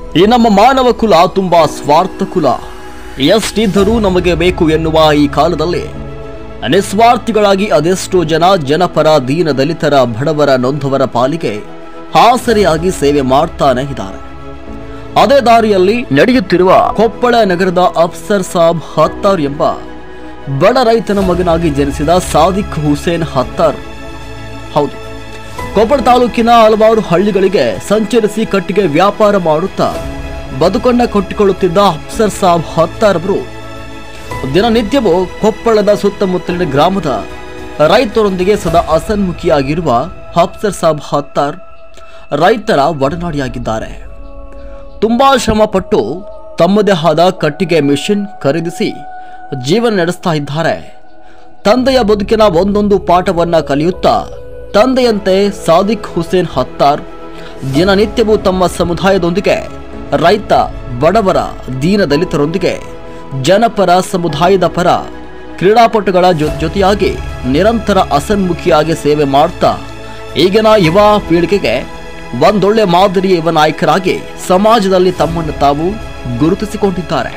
ಈ ನಮ್ಮ ಮಾನವ ಕುಲ ತುಂಬಾ ಸ್ವಾರ್ಥ ಕುಲ. ಎಷ್ಟಿದ್ದರೂ ನಮಗೆ ಬೇಕು ಎನ್ನುವ ಈ ಕಾಲದಲ್ಲಿ ನಿಸ್ವಾರ್ಥಿಗಳಾಗಿ ಅದೆಷ್ಟೋ ಜನ ಜನಪರ, ದೀನ ದಲಿತರ, ಬಡವರ, ನೊಂದವರ ಪಾಲಿಗೆ ಆಸರೆಯಾಗಿ ಸೇವೆ ಮಾಡ್ತಾನೆ ಇದ್ದಾರೆ. ಅದೇ ದಾರಿಯಲ್ಲಿ ನಡೆಯುತ್ತಿರುವ ಕೊಪ್ಪಳ ನಗರದ ಅಫ್ಸರ್ ಸಾಬ್ ಹತ್ತಾರ್ ಎಂಬ ಬಡ ರೈತನ ಮಗನಾಗಿ ಜನಿಸಿದ ಸಾದಿಕ್ ಹುಸೇನ್ ಹತ್ತಾರ್. ಹೌದು, ಕೊಪ್ಪಳ ತಾಲೂಕಿನ ಹಲವಾರು ಹಳ್ಳಿಗಳಿಗೆ ಸಂಚರಿಸಿ ಕಟ್ಟಿಗೆ ವ್ಯಾಪಾರ ಮಾಡುತ್ತಾ ಬದುಕನ್ನ ಕಟ್ಟಿಕೊಳ್ಳುತ್ತಿದ್ದ ಅಫ್ಸರ್ ಸಾಬ್ ಹತ್ತಾರ್ ಅವರು ದಿನನಿತ್ಯವೂ ಕೊಪ್ಪಳದ ಸುತ್ತಮುತ್ತಲಿನ ಗ್ರಾಮದ ರೈತರೊಂದಿಗೆ ಸದಾ ಹಸನ್ಮುಖಿಯಾಗಿರುವ ಅಫ್ಸರ್ ಸಾಬ್ ಹತ್ತಾರ್ ರೈತರ ಒಡನಾಡಿಯಾಗಿದ್ದಾರೆ. ತುಂಬಾ ಶ್ರಮಪಟ್ಟು ತಮ್ಮದೇ ಆದ ಕಟ್ಟಿಗೆ ಮಿಷಿನ್ ಖರೀದಿಸಿ ಜೀವನ ನಡೆಸ್ತಾ ಇದ್ದಾರೆ. ತಂದೆಯ ಬದುಕಿನ ಒಂದೊಂದು ಪಾಠವನ್ನ ಕಲಿಯುತ್ತಾ ತಂದೆಯಂತೆ ಸಾದಿಕ್ ಹುಸೇನ್ ಹತ್ತಾರ್ ದಿನನಿತ್ಯವೂ ತಮ್ಮ ಸಮುದಾಯದೊಂದಿಗೆ, ರೈತ, ಬಡವರ, ದೀನ ದಲಿತರೊಂದಿಗೆ, ಜನಪರ, ಸಮುದಾಯದ ಪರ, ಕ್ರೀಡಾಪಟುಗಳ ಜೊತೆಯಾಗಿ ನಿರಂತರ ಹಸನ್ಮುಖಿಯಾಗಿ ಸೇವೆ ಮಾಡ್ತಾ ಈಗಿನ ಯುವ ಪೀಳಿಗೆಗೆ ಒಂದೊಳ್ಳೆ ಮಾದರಿಯ ಯುವ ನಾಯಕರಾಗಿ ಸಮಾಜದಲ್ಲಿ ತಮ್ಮನ್ನು ತಾವು ಗುರುತಿಸಿಕೊಂಡಿದ್ದಾರೆ.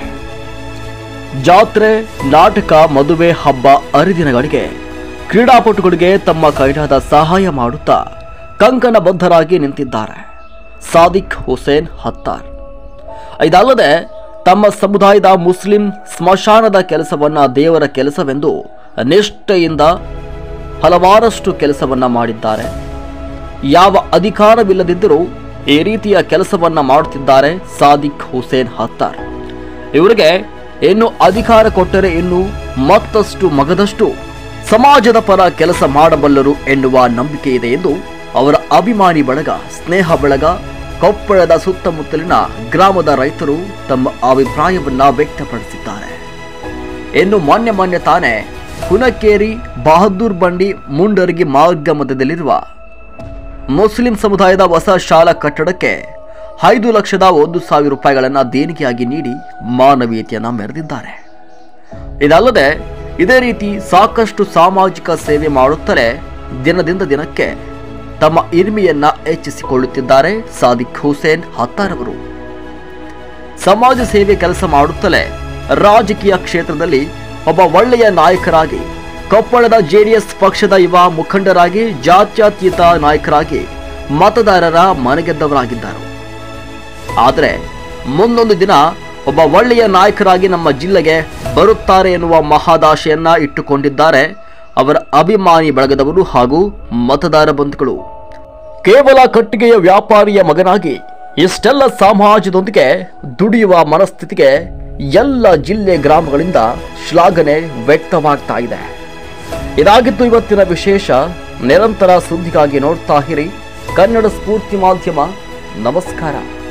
ಜಾತ್ರೆ, ನಾಟಕ, ಮದುವೆ, ಹಬ್ಬ ಹರಿದಿನಗಳಿಗೆ ಕ್ರೀಡಾಪಟುಗಳಿಗೆ ತಮ್ಮ ಕೈಲಾದ ಸಹಾಯ ಮಾಡುತ್ತಾ ಕಂಕಣಬದ್ಧರಾಗಿ ನಿಂತಿದ್ದಾರೆ ಸಾದಿಕ್ ಹುಸೇನ್ ಹತ್ತಾರ್. ಇದಲ್ಲದೆ ತಮ್ಮ ಸಮುದಾಯದ ಮುಸ್ಲಿಂ ಸ್ಮಶಾನದ ಕೆಲಸವನ್ನ ದೇವರ ಕೆಲಸವೆಂದು ನಿಷ್ಠೆಯಿಂದ ಹಲವಾರಷ್ಟು ಕೆಲಸವನ್ನ ಮಾಡಿದ್ದಾರೆ. ಯಾವ ಅಧಿಕಾರವಿಲ್ಲದಿದ್ದರೂ ಈ ರೀತಿಯ ಕೆಲಸವನ್ನ ಮಾಡುತ್ತಿದ್ದಾರೆ ಸಾದಿಕ್ ಹುಸೇನ್ ಹತ್ತಾರ್. ಇವರಿಗೆ ಇನ್ನು ಅಧಿಕಾರ ಕೊಟ್ಟರೆ ಇನ್ನು ಮತ್ತಷ್ಟು ಮಗದಷ್ಟು ಸಮಾಜದ ಪರ ಕೆಲಸ ಮಾಡಬಲ್ಲರು ಎನ್ನುವ ನಂಬಿಕೆ ಇದೆ ಎಂದು ಅವರ ಅಭಿಮಾನಿ ಬಳಗ, ಸ್ನೇಹ ಬಳಗ, ಕೊಪ್ಪಳದ ಸುತ್ತಮುತ್ತಲಿನ ಗ್ರಾಮದ ರೈತರು ತಮ್ಮ ಅಭಿಪ್ರಾಯವನ್ನ ವ್ಯಕ್ತಪಡಿಸಿದ್ದಾರೆ. ಇನ್ನು ಮೊನ್ನೆ ತಾನೇ ಹುನಕೇರಿ, ಬಹದ್ದೂರ್ ಬಂಡಿ, ಮುಂಡರಗಿ ಮಾರ್ಗ ಮಧ್ಯದಲ್ಲಿರುವ ಮುಸ್ಲಿಂ ಸಮುದಾಯದ ಹೊಸ ಶಾಲಾ ಕಟ್ಟಡಕ್ಕೆ 5,01,000 ರೂಪಾಯಿಗಳನ್ನು ದೇಣಿಗೆಯಾಗಿ ನೀಡಿ ಮಾನವೀಯತೆಯನ್ನ ಮೆರೆದಿದ್ದಾರೆ. ಇದಲ್ಲದೆ ಇದೇ ರೀತಿ ಸಾಕಷ್ಟು ಸಾಮಾಜಿಕ ಸೇವೆ ಮಾಡುತ್ತಲೇ ದಿನದಿಂದ ದಿನಕ್ಕೆ ತಮ್ಮ ಹಿರಿಮೆಯನ್ನ ಹೆಚ್ಚಿಸಿಕೊಳ್ಳುತ್ತಿದ್ದಾರೆ ಸಾದಿಕ್ ಹುಸೇನ್ ಹತ್ತಾರ್ ಅವರು. ಸಮಾಜ ಸೇವೆ ಕೆಲಸ ಮಾಡುತ್ತಲೇ ರಾಜಕೀಯ ಕ್ಷೇತ್ರದಲ್ಲಿ ಒಬ್ಬ ಒಳ್ಳೆಯ ನಾಯಕರಾಗಿ, ಕೊಪ್ಪಳದ ಜೆಡಿಎಸ್ ಪಕ್ಷದ ಯುವ ಮುಖಂಡರಾಗಿ, ಜಾತ್ಯತೀತ ನಾಯಕರಾಗಿ ಮತದಾರರ ಮನಗೆದ್ದವರಾಗಿದ್ದರು. ಆದರೆ ಮುಂದೊಂದು ದಿನ ಒಬ್ಬ ಒಳ್ಳೆಯ ನಾಯಕರಾಗಿ ನಮ್ಮ ಜಿಲ್ಲೆಗೆ ಬರುತ್ತಾರೆ ಎನ್ನುವ ಮಹದಾಶೆಯನ್ನ ಇಟ್ಟುಕೊಂಡಿದ್ದಾರೆ ಅವರ ಅಭಿಮಾನಿ ಬಳಗದವರು ಹಾಗೂ ಮತದಾರ ಬಂಧುಗಳು. ಕೇವಲ ಕಟ್ಟಿಗೆಯ ವ್ಯಾಪಾರಿಯ ಮಗನಾಗಿ ಇಷ್ಟೆಲ್ಲ ಸಮಾಜದೊಂದಿಗೆ ದುಡಿಯುವ ಮನಸ್ಥಿತಿಗೆ ಎಲ್ಲ ಜಿಲ್ಲೆ ಗ್ರಾಮಗಳಿಂದ ಶ್ಲಾಘನೆ ವ್ಯಕ್ತವಾಗ್ತಾ ಇದೆ. ಇದಾಗಿತ್ತು ಇವತ್ತಿನ ವಿಶೇಷ. ನಿರಂತರ ಸುದ್ದಿಗಾಗಿ ನೋಡ್ತಾ ಇರಿ ಕನ್ನಡ ಸ್ಫೂರ್ತಿ ಮಾಧ್ಯಮ. ನಮಸ್ಕಾರ.